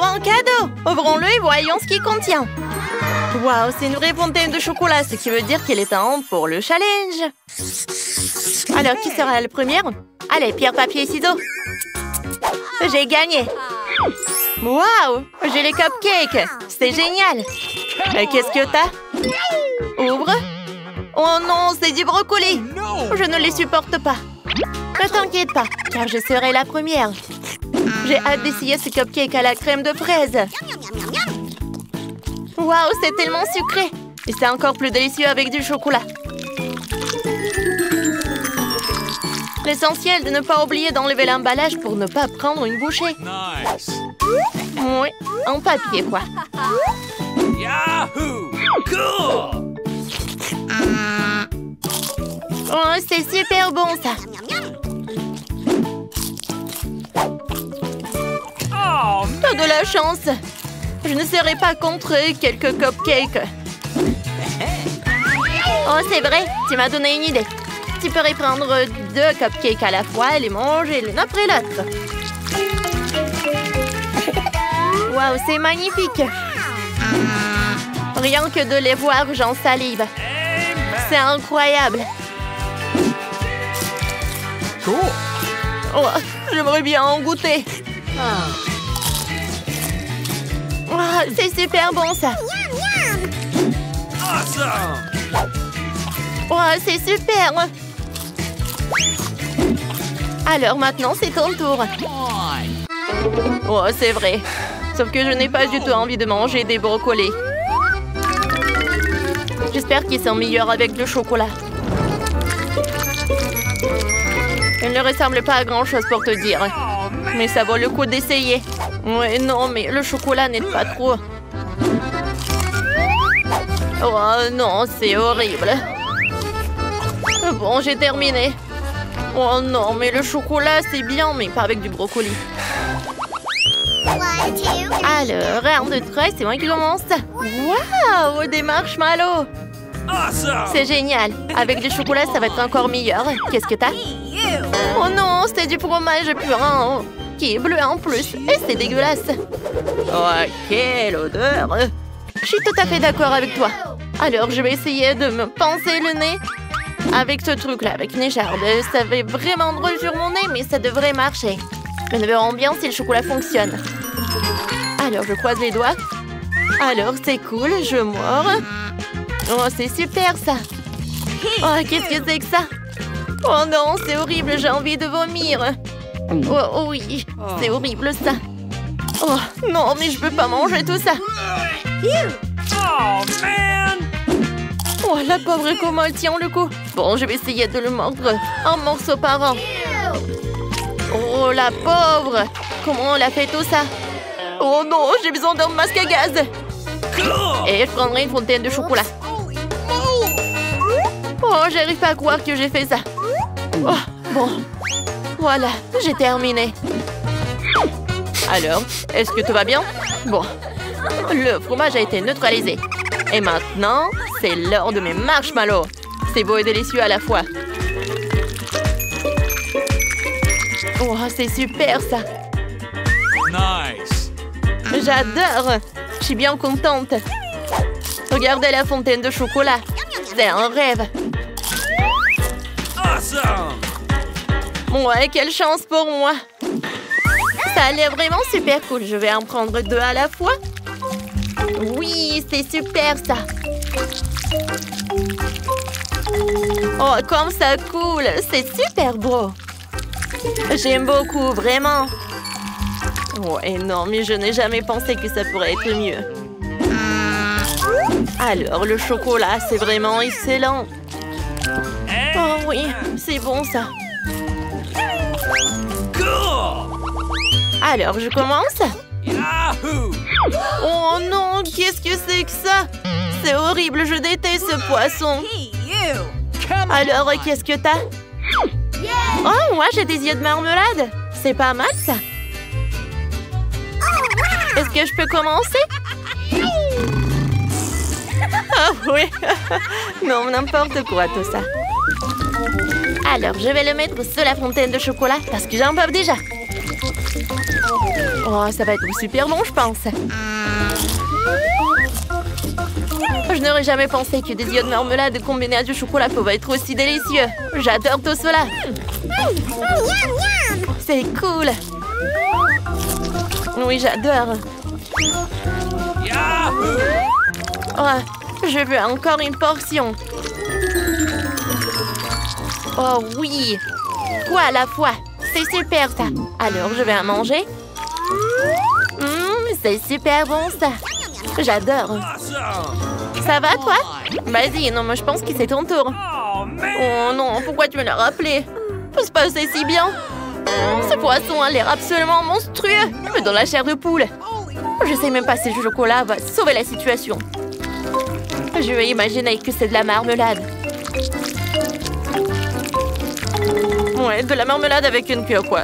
un cadeau! Ouvrons-le et voyons ce qu'il contient. Waouh, c'est une vraie fontaine de chocolat, ce qui veut dire qu'il est temps pour le challenge. Alors, qui sera le premier? Allez, pierre, papier, ciseaux. J'ai gagné. Waouh, j'ai les cupcakes. C'est génial. Qu'est-ce que t'as? Ouvre. Oh non, c'est du brocoli. Je ne les supporte pas. Ne t'inquiète pas, car je serai la première. J'ai hâte d'essayer ce cupcake à la crème de fraise. Waouh, c'est tellement sucré. Et c'est encore plus délicieux avec du chocolat. L'essentiel de ne pas oublier d'enlever l'emballage pour ne pas prendre une bouchée. Nice. Oui, en papier quoi. Yahoo! Cool! Oh, c'est super bon ça. Oh, T'as de la chance. Je ne serai pas contre quelques cupcakes. Oh, c'est vrai, tu m'as donné une idée. Tu pourrais prendre 2 cupcakes à la fois et les manger l'une après l'autre. Waouh, c'est magnifique. Rien que de les voir, j'en salive. C'est incroyable. cool. Oh, j'aimerais bien en goûter. Oh, c'est super bon ça. Awesome. Oh, c'est super. Alors maintenant, c'est ton tour. Oh, c'est vrai. Sauf que je n'ai pas du tout envie de manger des brocolis. J'espère qu'ils sont meilleurs avec le chocolat. Ils ne ressemblent pas à grand-chose pour te dire. Mais ça vaut le coup d'essayer. Ouais, non, mais le chocolat n'aide pas trop. Oh non, c'est horrible. Bon, j'ai terminé. Oh non, mais le chocolat, c'est bien, mais pas avec du brocoli. Alors, 1, 2, 3, c'est moi qui commence. Waouh, des marshmallows. Awesome. C'est génial. Avec du chocolat, ça va être encore meilleur. Qu'est-ce que t'as? Oh non, c'était du fromage purin qui est bleu en plus. Et c'est dégueulasse. Oh, quelle odeur. Je suis tout à fait d'accord avec toi. Alors, je vais essayer de me pincer le nez avec ce truc-là, avec une écharpe. Ça fait vraiment drôle sur mon nez, mais ça devrait marcher. Mais nous verrons bien si le chocolat fonctionne. Alors, je croise les doigts. Alors, c'est cool, je mords. Oh, c'est super, ça. Oh, qu'est-ce que c'est que ça? Oh non, c'est horrible, j'ai envie de vomir. Oh oui, c'est horrible, ça. Oh, non, mais je peux pas manger tout ça. Oh, man. Oh, la pauvre, comment elle tient le coup? Bon, je vais essayer de le mordre un morceau par an. Oh, la pauvre! Comment elle a fait tout ça? Oh non, j'ai besoin d'un masque à gaz. Et je prendrai une fontaine de chocolat. Oh, j'arrive pas à croire que j'ai fait ça. Oh, bon. Voilà, j'ai terminé. Alors, est-ce que tout va bien? Bon, le fromage a été neutralisé. Et maintenant, c'est l'heure de mes marshmallows. C'est beau et délicieux à la fois. Oh, c'est super ça. Nice. J'adore. Je suis bien contente. Regardez la fontaine de chocolat. C'est un rêve. Awesome. Ouais, quelle chance pour moi. Ça a l'air vraiment super cool. Je vais en prendre 2 à la fois. Oui, c'est super ça. Oh, comme ça coule. C'est super beau. J'aime beaucoup, vraiment. Ouais, non, mais je n'ai jamais pensé que ça pourrait être mieux. Alors, le chocolat, c'est vraiment excellent. Oh oui, c'est bon ça. Cool. Alors, je commence. Yahoo. Oh non, qu'est-ce que c'est que ça? C'est horrible, je déteste ce poisson. Alors, qu'est-ce que t'as? Oh, moi, j'ai des yeux de marmelade. C'est pas mal, ça. Est-ce que je peux commencer? Ah oui. Non, n'importe quoi, tout ça. Alors, je vais le mettre sous la fontaine de chocolat parce que j'en peux déjà. Oh, ça va être super bon, je pense. Je n'aurais jamais pensé que des yeux de marmelade combinés à du chocolat pouvaient être aussi délicieux. J'adore tout cela. C'est cool. Oui, j'adore. Oh, je veux encore une portion. Oh oui. Quoi à la fois. C'est super ça. Alors, je vais en manger. C'est super bon ça. J'adore. Ça va toi? Vas-y, non, moi je pense que c'est ton tour. Oh non, pourquoi tu me l'as rappelé? Tout se passait si bien. Ce poisson a l'air absolument monstrueux. Dans la chair de poule. Je sais même pas si le chocolat va sauver la situation. Je vais imaginer que c'est de la marmelade. Ouais, de la marmelade avec une queue, quoi.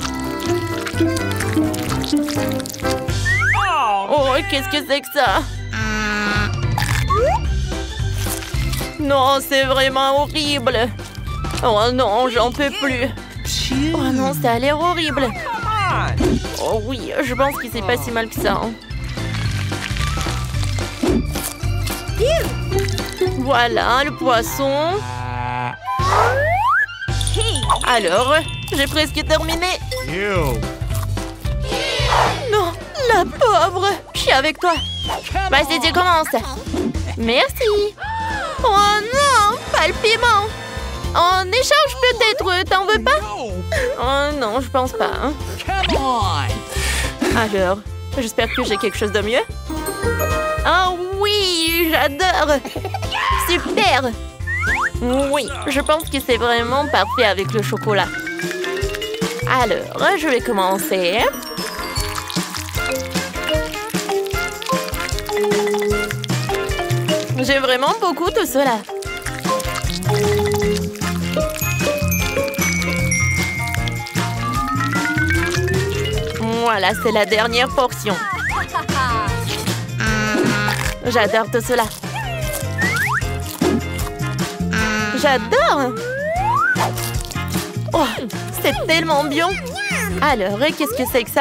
Oh, qu'est-ce que c'est que ça? Non, c'est vraiment horrible. Oh non, j'en peux plus. Oh non, ça a l'air horrible. Oh oui, je pense que c'est pas si mal que ça. Hein. Voilà, le poisson. Alors, j'ai presque terminé. Non, la pauvre. Je suis avec toi. Vas-y, tu commences. Merci. Oh non, pas le piment. En échange peut-être, t'en veux pas? Oh non, je pense pas. Hein. Alors, j'espère que j'ai quelque chose de mieux. Oh oui, j'adore. Super. Oui, je pense que c'est vraiment parfait avec le chocolat. Alors, je vais commencer. J'ai vraiment beaucoup de cela. Voilà, c'est la dernière portion. J'adore tout cela. J'adore. Oh, c'est tellement bien. Alors, qu'est-ce que c'est que ça?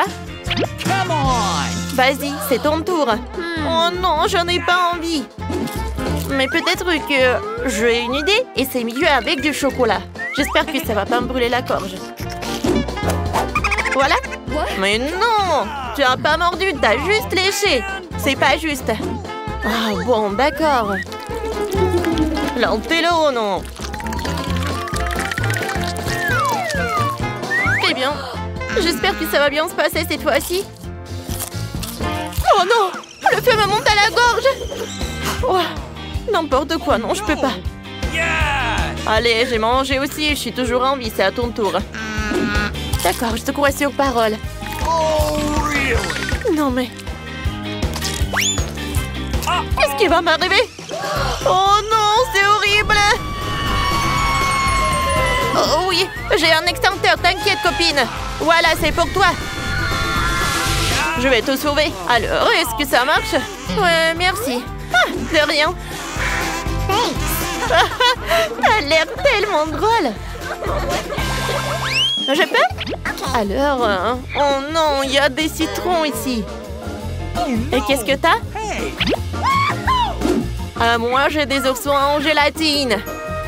Vas-y, c'est ton tour. Oh non, j'en ai pas envie. Mais peut-être que j'ai une idée et c'est mieux avec du chocolat. J'espère que ça va pas me brûler la gorge. Voilà. Mais non, tu as pas mordu, t'as juste léché. C'est pas juste. Ah bon, d'accord. L'antello, non. Eh bien, j'espère que ça va bien se passer cette fois-ci. Oh non, le feu me monte à la gorge. Oh, n'importe quoi, non, je peux pas. Allez, j'ai mangé aussi, je suis toujours en vie, c'est à ton tour. D'accord, je te crois sur parole. Non mais... Qu'est-ce qui va m'arriver? Oh non, c'est horrible! Oh oui, j'ai un extincteur, t'inquiète copine. Voilà, c'est pour toi. Je vais te sauver. Alors, est-ce que ça marche? Ouais, merci. Ah, de rien. T'as l'air tellement drôle. Je peux? Alors, oh non, il y a des citrons ici. Et qu'est-ce que t'as? Moi, j'ai des oursons en gélatine.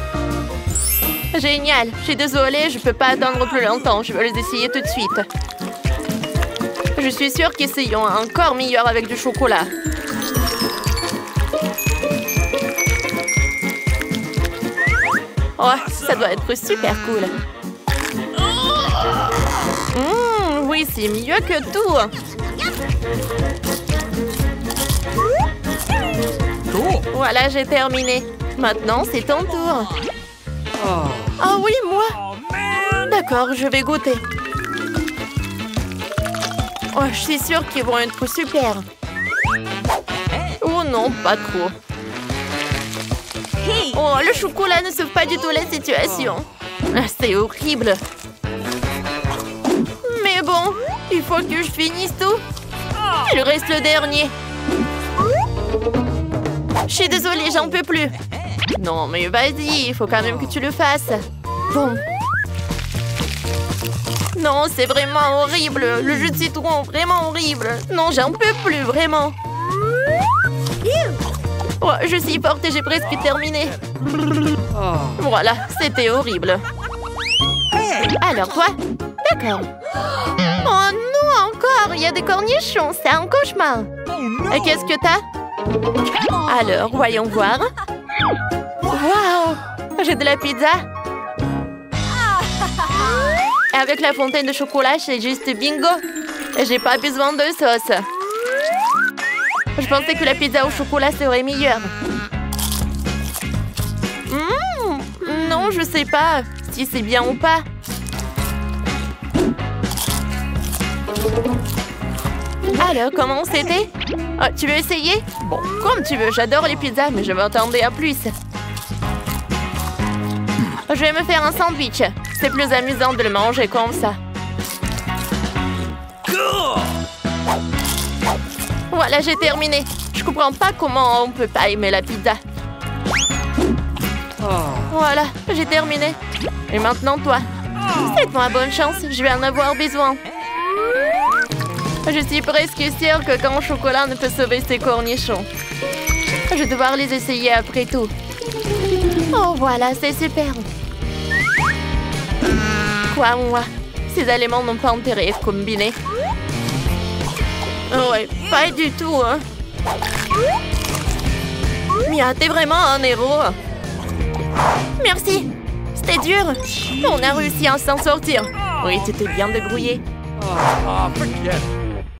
Génial. Je suis désolée, je peux pas attendre plus longtemps. Je vais les essayer tout de suite. Je suis sûre qu'ils seront encore meilleurs avec du chocolat. Oh, ça doit être super cool. Oui, c'est mieux que tout. Voilà, j'ai terminé. Maintenant, c'est ton tour. Ah oui, moi. D'accord, je vais goûter. Oh, je suis sûre qu'ils vont être super. Oh non, pas trop. Oh, le chocolat ne sauve pas du tout la situation. C'est horrible. Mais bon, il faut que je finisse tout. Il reste le dernier. Je suis désolée, j'en peux plus. Non, mais vas-y, il faut quand même que tu le fasses. Bon. Non, c'est vraiment horrible. Le jus de citron, vraiment horrible. Non, j'en peux plus, vraiment. Oh, je suis forte et j'ai presque terminé. Voilà, c'était horrible. Alors toi? D'accord. Oh non, encore! Il y a des cornichons, c'est un cauchemar. Et qu'est-ce que t'as? Alors, voyons voir. Waouh! J'ai de la pizza. Avec la fontaine de chocolat, c'est juste bingo. Et j'ai pas besoin de sauce. Je pensais que la pizza au chocolat serait meilleure. Non, je sais pas si c'est bien ou pas. Alors, comment c'était? Oh, tu veux essayer? Bon, comme tu veux, j'adore les pizzas, mais je m'attendais à plus. Je vais me faire un sandwich. C'est plus amusant de le manger comme ça. Voilà, j'ai terminé. Je comprends pas comment on peut pas aimer la pizza. Voilà, j'ai terminé. Et maintenant, toi? C'est-moi bonne chance, je vais en avoir besoin. Je suis presque sûre que quand le chocolat ne peut sauver ses cornichons. Je vais devoir les essayer après tout. Oh, voilà, c'est super. Quoi, moi? Ces aliments n'ont pas intérêt à être combinés. Ouais, pas du tout, hein. Mia, t'es vraiment un héros. Merci. C'était dur. On a réussi à s'en sortir. Oui, tu t'es bien débrouillé. Forget it.